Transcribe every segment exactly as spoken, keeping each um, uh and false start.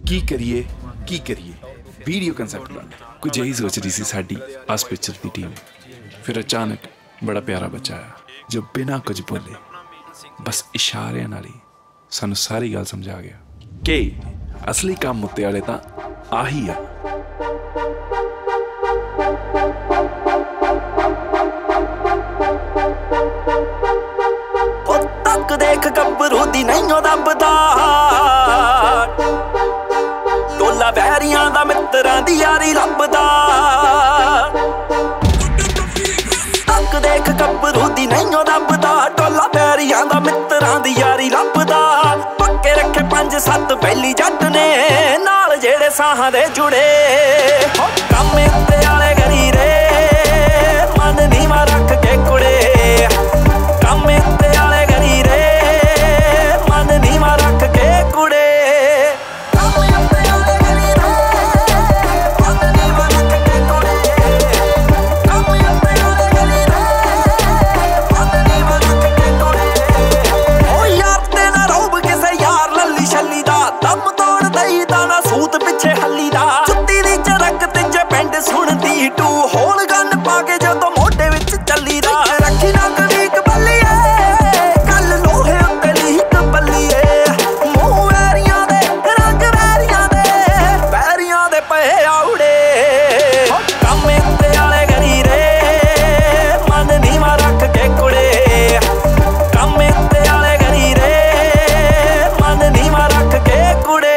की करिए की करिए वीडियो कंसैप्ट बना कुछ यही सोच रही सी साडी आस पिक्चर की टीम। फिर अचानक बड़ा प्यारा बच्चा आया जो बिना कुछ बोले बस इशारे नाल ही सानू सारी गल समझा गया कि असली काम मुत्ते वाले तां आही आ। देख गब्बरू दी नहीं दबदा टोला बैरियां दा मित्रां दी यारी लभदा। तक देख गब्बरू दी नहीं दबदा टोला बैरियां दा मित्रां दी यारी लभदा। पक्के रखे पंज सत्त पहली जट ने नाल जेड़े साहां दे जुड़े काम उत्ते आले गरी रे मन नीवा रख के कुड़े। काम उत्ते आले गरी रे मन नीवा रख के कुड़े। पिछे हली दा जुत्ती दी चरक तिजे पिंड सुनदी टू होल गन पाके जदों मोढे विच चली दा। रखी ना कलीक बल्लीए कल लोहे उत्ते लीक बल्लीए मूंह वैरियां दे रंग वैरियां दे वैरियां दे पए आउड़े। काम उत्ते आले गरी रे मन नीवा रख के कुड़े। काम उत्ते आले गरी रे मन नीवा रख के कुड़े।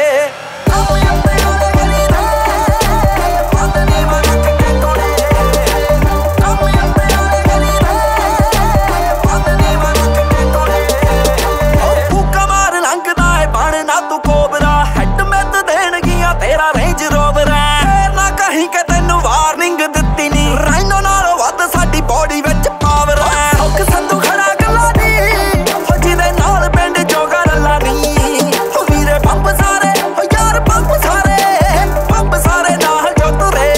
तेरा रेंज रोवर है ना कहीं के तेनू वार्निंग दित्ती नी राइनो नालों वध साडी बॉडी विच पावर है। सुख संधू खड़ा गल्ला नी हो जिहदे नाल पिंड जोगा रल्ला नी हो वीरे पंप सारे हो यार पंप सारे पंप सारे नाल जो तुरे।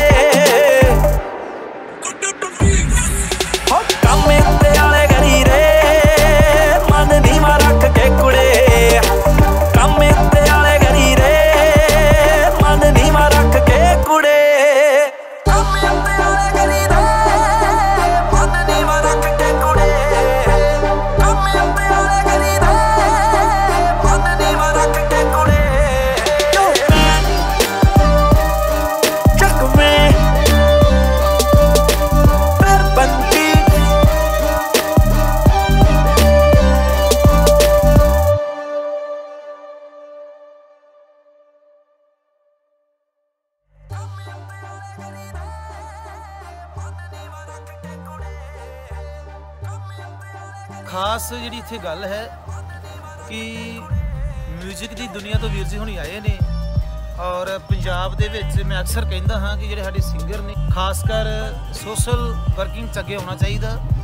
हो काम उत्ते आले गरी रे मन नीवा रख के कुड़े। काम उत्ते आले गरी रे मन नीवा रख के कुड़े। काम उत्ते आले गरी रे मन नीवा रख के कुड़े। काम उत्ते आले गरी रे मन नीवा रख के कुड़े। चक में पैर बंदी खास जी इत्थे गल है कि म्यूजिक की दुनिया तो वीर जी हुणी आए ने और पंजाब दे विच मैं अक्सर कहंदा हाँ कि जिहड़े साडे सिंगर ने खासकर सोशल वर्किंग च अगे होना चाहिए।